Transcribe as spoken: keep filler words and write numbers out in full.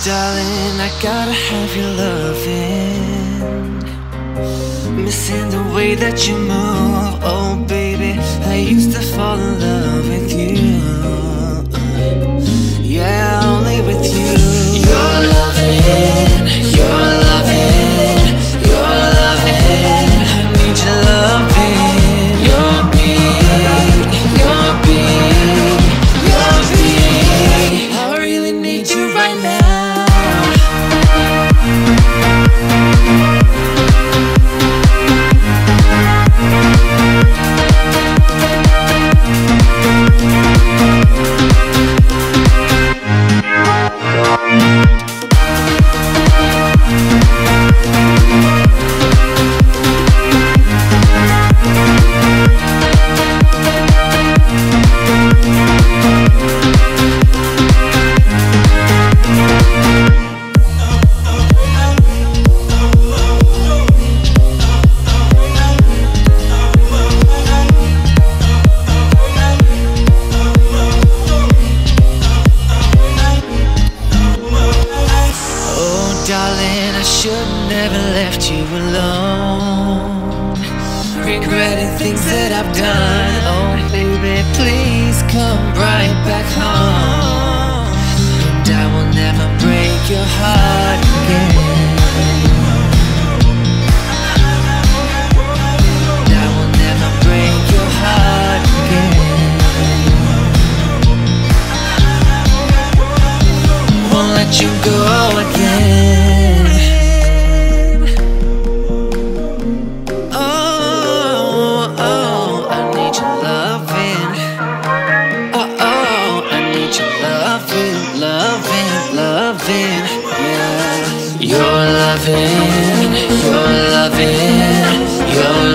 darling, I gotta have your loving. Missing the way that you move, oh baby, I used to fall in love with you. Yeah, only with you. Your loving, your loving, your loving, I need your loving. Your beat, your beat, your beat, I really need you right now. Darling, I should never left you alone, regretting things that I've done. Oh baby, please come right back home, and I will never break your heart again. And I will never break your heart again. Won't let you go again. Loving, loving, yeah. You're loving, you're loving, you're